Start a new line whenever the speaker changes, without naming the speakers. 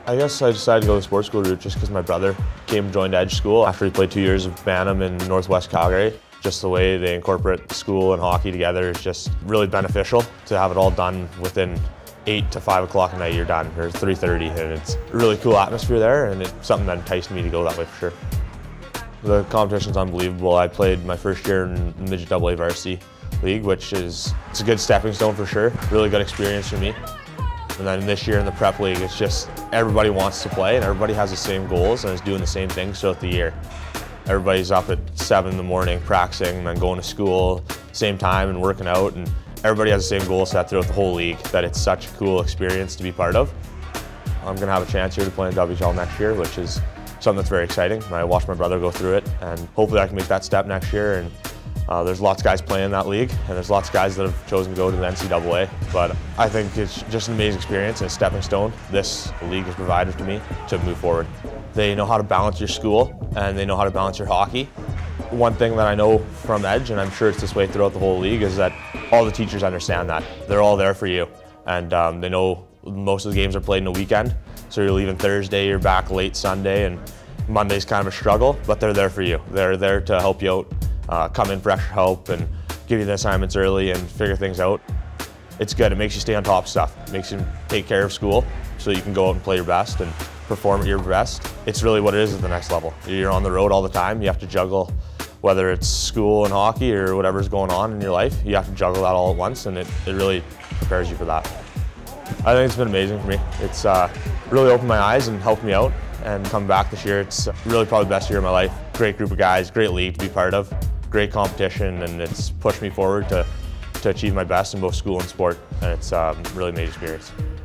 I guess I decided to go the sports school route just because my brother came and joined Edge School after he played 2 years of Bantam in Northwest Calgary. Just the way they incorporate school and hockey together is just really beneficial to have it all done within 8 to 5 o'clock at night. You're done, or 3:30, and it's a really cool atmosphere there, and it's something that enticed me to go that way for sure. The competition's unbelievable. I played my first year in the Midget AA Varsity League, which it's a good stepping stone for sure. Really good experience for me. And then this year in the Prep League, it's just everybody wants to play and everybody has the same goals and is doing the same things throughout the year. Everybody's up at 7 in the morning practicing and then going to school same time and working out, and everybody has the same goal set throughout the whole league that it's such a cool experience to be part of. I'm going to have a chance here to play in WHL next year, which is something that's very exciting. I watched my brother go through it, and hopefully I can make that step next year. And there's lots of guys playing in that league, and there's lots of guys that have chosen to go to the NCAA. But I think it's just an amazing experience and a stepping stone this league has provided to me to move forward. They know how to balance your school, and they know how to balance your hockey. One thing that I know from Edge, and I'm sure it's this way throughout the whole league, is that all the teachers understand that. They're all there for you, and they know most of the games are played in a weekend. So you're leaving Thursday, you're back late Sunday, and Monday's kind of a struggle, but they're there for you. They're there to help you out, come in for extra help and give you the assignments early and figure things out. It's good. It makes you stay on top of stuff. It makes you take care of school so you can go out and play your best and perform at your best. It's really what it is at the next level. You're on the road all the time. You have to juggle, whether it's school and hockey or whatever's going on in your life, you have to juggle that all at once, and it really prepares you for that. I think it's been amazing for me. It's really opened my eyes and helped me out, and coming back this year, it's really probably the best year of my life. Great group of guys, great league to be part of, great competition, and it's pushed me forward to achieve my best in both school and sport, and it's a really amazing experience.